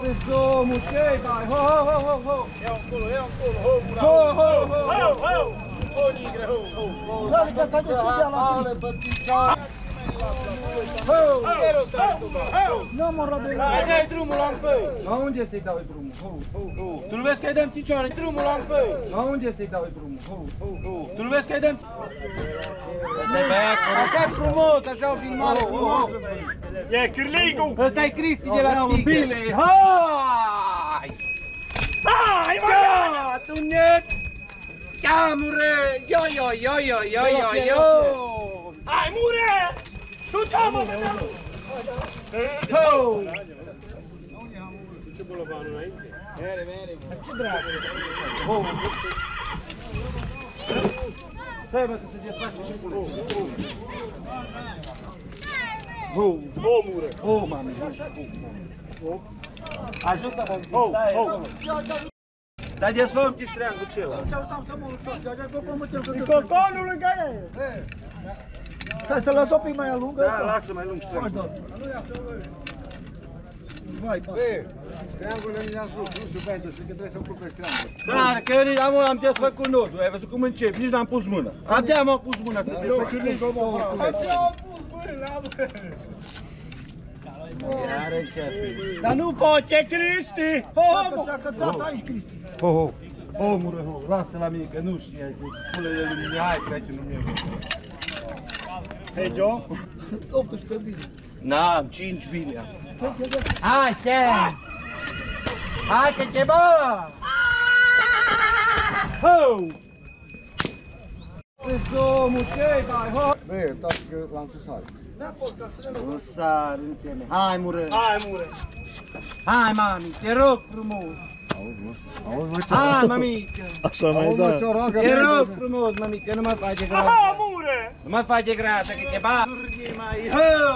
Insomma, che dai, ho ho ho ho ho. È un culo, ho, Ho ho ho ho. Oh, nigre, ho. Guarda che sta discutendo. Nu mă răbesc. Hai, dai drumul la fă. La unde să-i dau drumul? Tu nu vezi că-i dăm picioare, drumul la fă. La unde să-i dau drumul? Tu nu vezi că-i dăm... Așa frumos, așa o filmare frumos. E Cârlicu. Ăsta-i Cristi de la Stigă. Hai! Hai, mă! Tu net! Chiamure! Yo yo yo yo yo yo yo! Hai, mure! Tu ce-amă! Ho! Ce bolovanul înainte? Mere. Ce dracu? Ho! Stai bă că se desface și pune. Ho! O, mure! Ho, mami! Ajută-mă! Ho! Dar desfăm-te ștreangul ceva. Coconul lângă el! Stai să lăs-o pic mai lungă? Da, lasă mai lung ștreangul. Vai, pa. Triangul nu ne-am spus, nu știu pentru că trebuie să ocupe triangul. Dar că am desfăcut nodul, ai văzut cum încep, nici n-am pus mâna. Abia am pus mâna să desfăcut. Iar începe. Dar nu poate, Cristi! Ho, omule, lasă la mine, că nu știi, ai zis, spune-le lui mine, hai, prietenul meu. Hei, Joe? 18 bine. N-am, 5 bine am. Hai, ce? Hai, că ce bă! Ho! Insomma, ce dai, ho! Băi, taci că l-am sus hai. O sar, uite-me. Hai, mură! Hai, mure! Hai, mami, te rog frumos! Hai, mămică! Așa mai da. Te rog frumos, mămică, nu mă face grasă! Aha, mure! Nu mă face grasă, că te bat! Ho!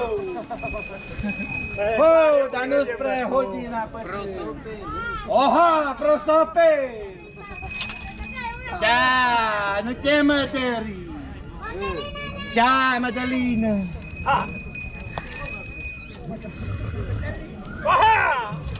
Ho, dar nu spre hodina pe prosopel! Oha, prosopel! Cea, nu te mătări! Cea, Mădălină! Aha!